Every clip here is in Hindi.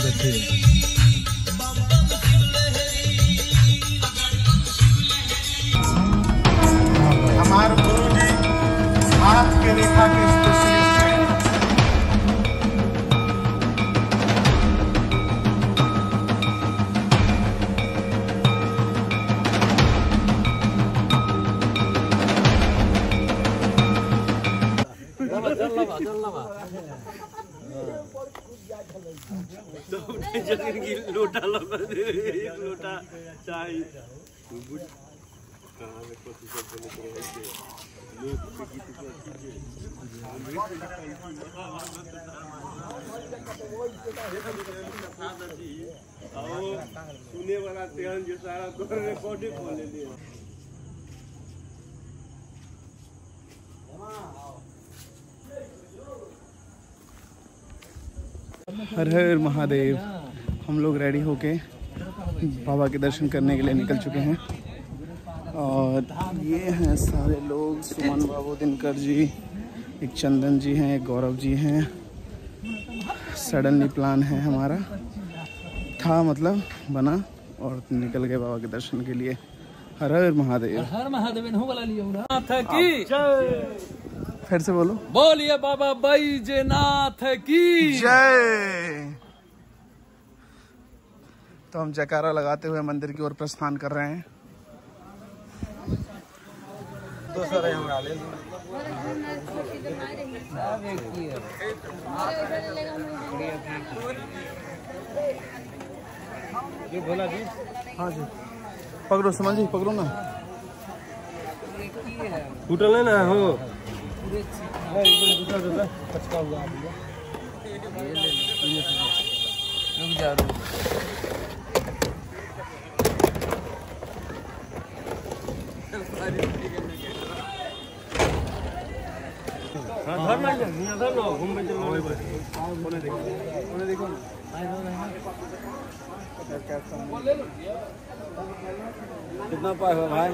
हमारे गुरु जी हाथ के रेखा के स्पेशलिस्ट हैं। लोटा लोटा चाय सुने वाला तेहन जो सारा रिकॉर्डिंग खोले लिए। हर हर महादेव। हम लोग रेडी होके बाबा के दर्शन करने के लिए निकल चुके हैं और ये हैं सारे लोग। सुमन बाबू, दिनकर जी, एक चंदन जी हैं, एक गौरव जी हैं। सडनली प्लान है हमारा, था मतलब बना और निकल गए बाबा के दर्शन के लिए। हर हर महादेव। हर महादेव की फिर से बोलो, बोलिए बाबा बैजनाथ की जय। तो हम जयकारा लगाते हुए मंदिर की ओर प्रस्थान कर रहे हैं। भोला जी, हाँ जी, पकड़ो सुमन जी, पकड़ो ना। टूटल है ना हो कितना पाए हो भाई?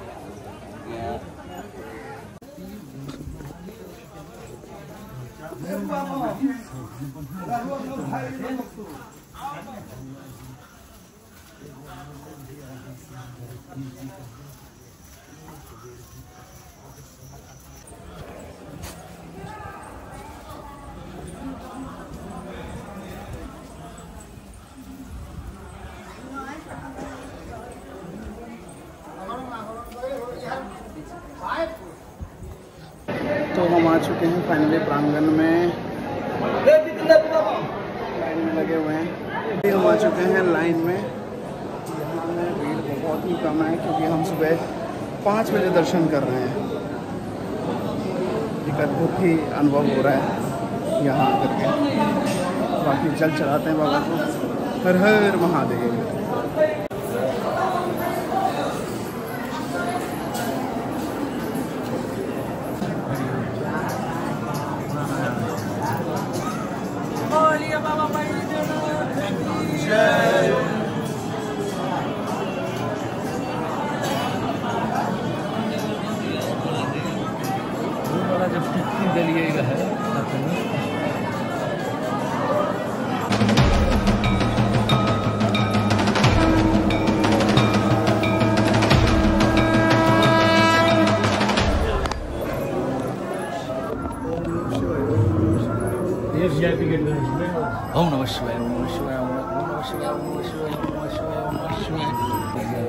तो हम आ चुके हैं फाइनली प्रांगण में, लाइन में लगे हुए हैं। हम आ चुके हैं लाइन में। यहाँ में भीड़ बहुत ही कम है क्योंकि हम सुबह 5 बजे दर्शन कर रहे हैं। एक अद्भुत ही अनुभव हो रहा है यहाँ आकर के। बाकी जल चढ़ाते हैं बाबा को। हर हर महादेव। ओम नमः शिवाय, ओम नमः शिवाय, ओम नमः शिवाय, ओम नमः शिवाय, ओम नमः शिवाय, ओम नमः शिवाय।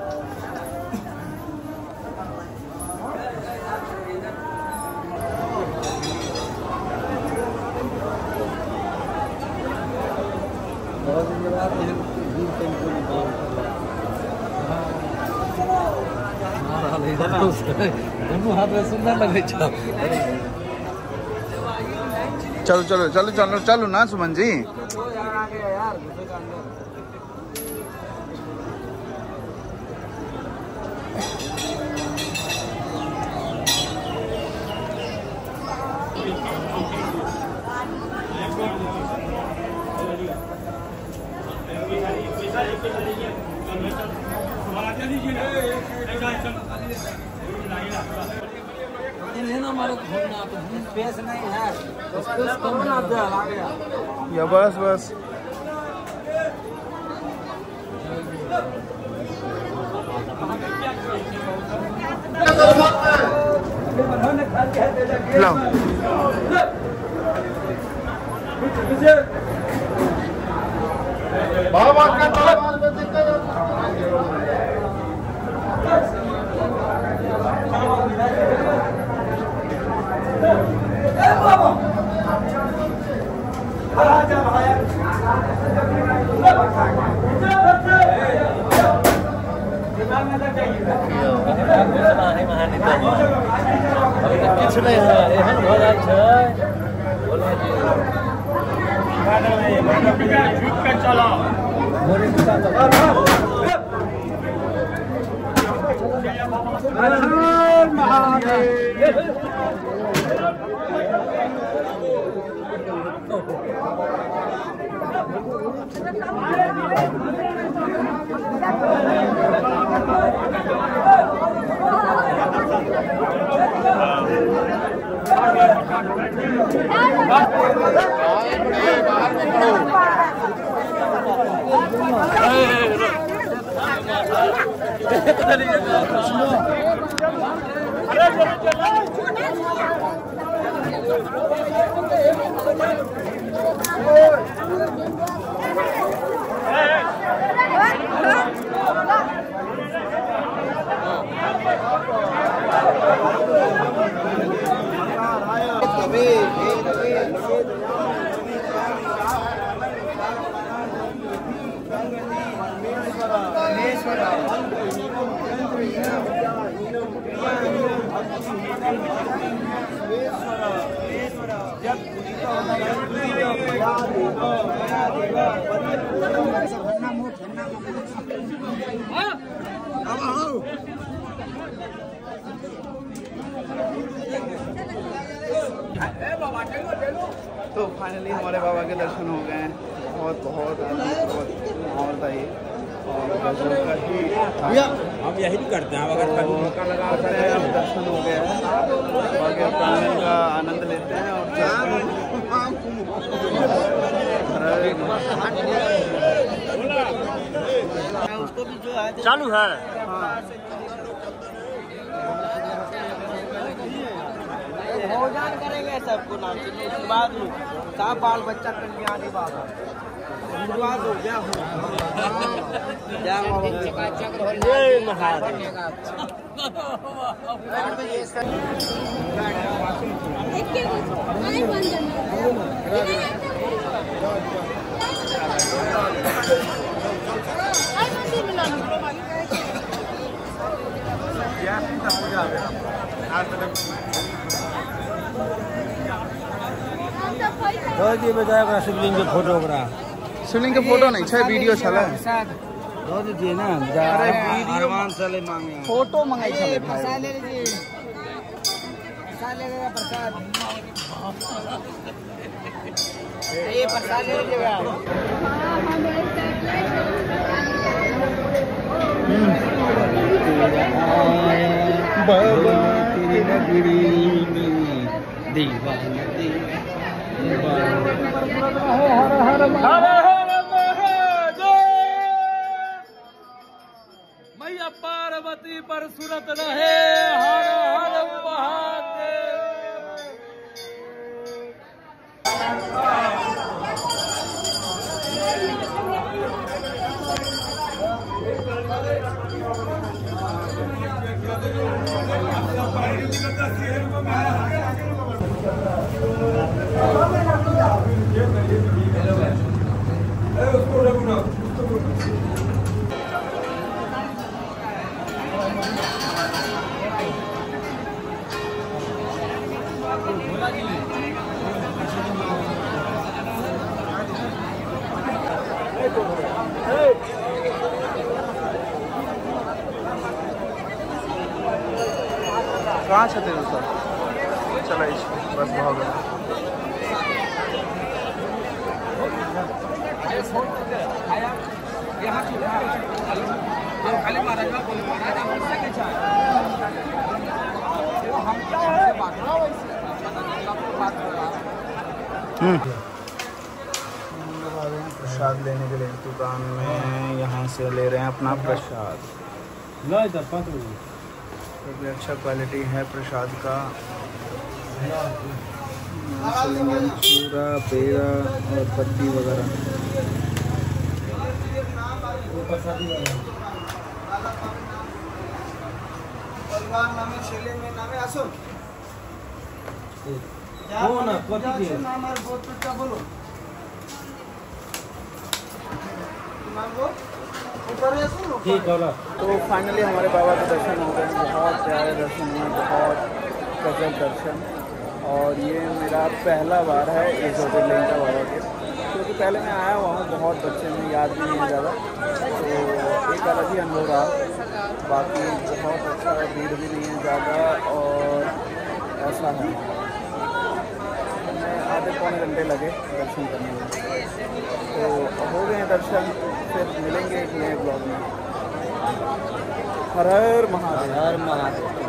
दोनों हाथ में सुंदर लगे। चलो चलो चलो चलो चलो ना सुमन जी। या बस बस तो फाइनली हमारे बाबा के दर्शन हो गए हैं। बहुत बहुत माहौल था ये। हम यही करते हैं, अगर मौका लगा अब दर्शन हो गया है, बाकी अब प्रांगण का आनंद लेते हैं और चालू है। भोजन करेंगे सबको नाम से, उसके बाद सब बाल बच्चा कल्याणी बाबा शुरुआत हो गया जी बजाय शिवलिंग के फोटोग्राफ, शिवलिंग के फोटो नहीं छे, वीडियो चला है। दो दीजिए ना। अरे वीडियो चले मांगे फोटो मंगाई छे भाई। प्रसाद ले लीजिए, प्रसाद ले लीजिए, प्रसाद ये प्रसाद ले लीजिएगा। बाबा तेरी नगरी में दीवाना हर हर महादेव। मैया पार्वती पर सुरत रहे हर हर महादेव। कहाँ छे तेरे सर चला बस भाग प्रसाद लेने के लिए दुकान में यहाँ से ले रहे हैं अपना प्रसाद। काफ़ी अच्छा क्वालिटी है प्रसाद का। चूरा पेड़ा और पत्ती वगैरह। तो फाइनली हमारे बाबा के दर्शन हो गए। बहुत प्यारे दर्शन हुए, बहुत गजब दर्शन। और ये मेरा पहला बार है इस ज्योतिर्लिंग का बाबा के, क्योंकि पहले मैं आया हुआ हूँ बहुत बच्चे में, याद भी नहीं है ज़्यादा, तो एक अलग ही अनुभव रहा। बाकी बहुत अच्छा है, भीड़ भी नहीं है ज़्यादा और ऐसा है। हमें आधे पौने घंटे लगे दर्शन करने में, तो हो गए दर्शन। फिर मिलेंगे एक नए ब्लॉग में। हर हर महादेव।